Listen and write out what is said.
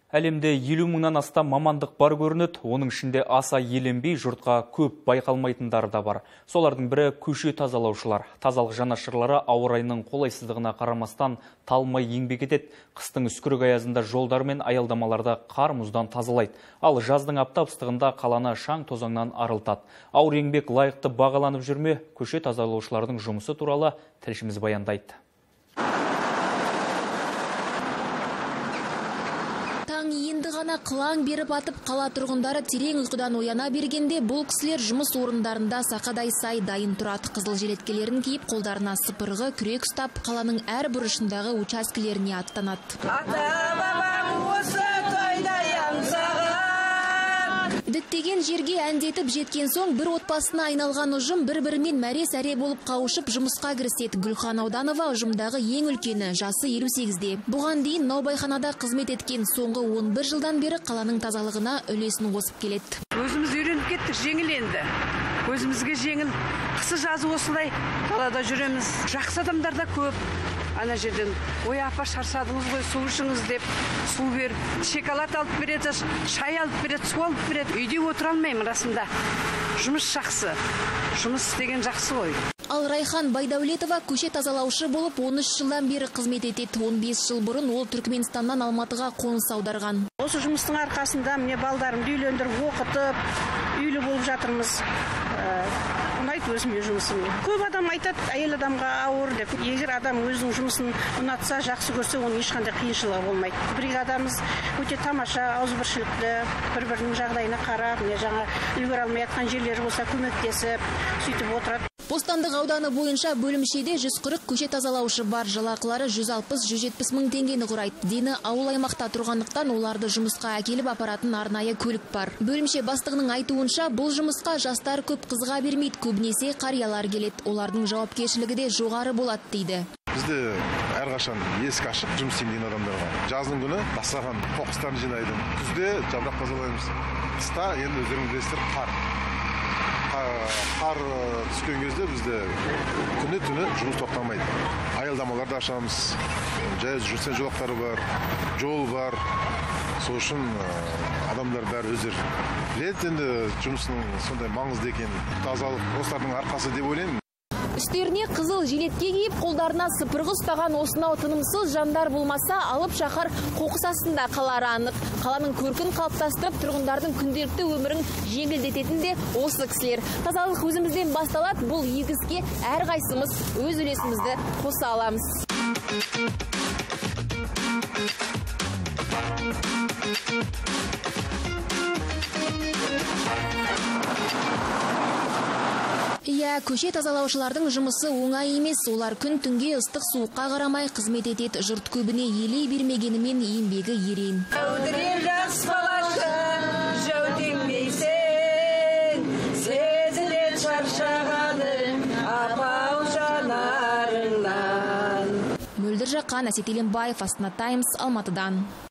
Әлемде 50 мыңнан астам мамандық бар көрінеді, оның ішінде аса еленбей жұртқа көп байқалмайтындары да бар. Солардың бірі көше тазалаушылар. Тазалық жанашырлары ауа райының қолайсыздығына қарамастан талмай еңбек етеді. Қыстың үскірік аязында жолдар мен аялдамаларда қар мұздан тазалайды. Ал жаздың аптап ыстығында қаланы шаң тозаңнан арылтады. Ауыр еңбек лайықты бағаланып жүрме? Көше тазалаушылардың жұмысы туралы тілшіміз баяндайды. Таң енді ғана қылаң беріп атып, қала тұрғындары терең ұйқыдан ояна бергенде бұл кісілер жұмыс орындарында сақадай сай дайын тұрады. Қызыл жилеткелерін киіп, қолдарына сыпырғы, күрек ұстап, қаланың әр бұрышындағы учаскелеріне аттанады. Діттеген жерге әндетіп жеткен соң бір отбасына айналған ұжым бір-бірімен мәре-сәре болып қауышып жұмысқа кіріседі. Гүлхан Ауданова ұжымдағы ең үлкені, жасы 58-де. Бұған дейін наубайханада қызмет еткен, соңғы 11 жылдан бері қаланың тазалығына үлесін қосып келеді. Өзіміз үйреніп кеттік, жеңіл енді. Өзімізге жеңіл. Қысы жазы осылай қалада жүреміз. Жақсы адамдар да көп. Ана жерден, ой апа шаршадыңыз ғой, су ішіңіз деп, су беріп, шоколад алып береді, шай алып береді, су алып береді. Үйде отыра алмаймын расында. Жұмыс жақсы. Жұмыс істеген жақсы ғой. Ал Райхан Байдәулетова көше тазалаушы болып 13 жылдан бері қызмет етеді. 15 жыл бұрын ол Түркменстаннан Алматыға қоныс аударған. Осы жұмыстың арқасында міне балдарымды үйлендіріп, оқытып, үйлі болып жатырмыз. Ұнайды өзіме жұмысым. Көп адам айтады, әйел адамға ауыр деп. Егер адам өзінің жұмысын ұнатса, жақсы көрсе, оның ешқандай қиыншылығы болмайды. Бригадамыз өте тамаша, ауызбіршілікті, бір-бірінің жағдайына қарап, жаңа үлгере алмай жатқан жерлері болса көмектесіп, сөйтіп отырады. Бостандық ауданы бойынша бөлімшеде 140 көше тазалаушы бар. Жалақылары 160-170 мың теңгені құрайды. Дені ауыл аймақта тұрғандықтан оларды жұмысқа әкеліп апаратын арнайы көлік бар. Бөлімше бастығының айтуынша, бұл жұмысқа жастар көп қызыға бермейді, көбінесе қариялар келеді. Олардың жауапкершілігі де жоғары болады дейді. Бізде әрқашан есік ашық жұмыс істеген адамдарға. Жаздың күні дастархан қоқыстарын жинайды. Күзде жапырақ тазалаймыз. Қыста енді өздеріңіз білесіздер қар түскен кезде бізде күні-түні жұмыс тоқтамайды. Аялдамаларды ашамыз. Жаяу жүрсен жолақтары бар, жол бар. Сол үшін адамдар бәрі өздері біледі, енді жұмысының сондай маңызды екенін. Тазалық осылардың арқасы деп ойлаймын. Үстеріне қызыл жилетке киіп, қолдарына сыпырғы ұстаған осынау тынымсыз жандар болмаса, алып шаһар қоқыс астында қалары анық. Қаланың көркін қалыптастырып, тұрғындардың күнделікті өмірін жеңілдететін де осы кісілер. Тазалық өзімізден басталады, бұл игі іске әрқайсымыз өз үлесімізді қоса аламыз. Көше тазалаушылардың жұмысы оңай емес. Олар күн түнге ыстық суыққа қарамай қызмет етеді. Жұрт көбіне елей бермегенімен еңбегі ерен. Мөлдір Жақан, Әсет Еленбаев, Астана Таймс, Алматыдан.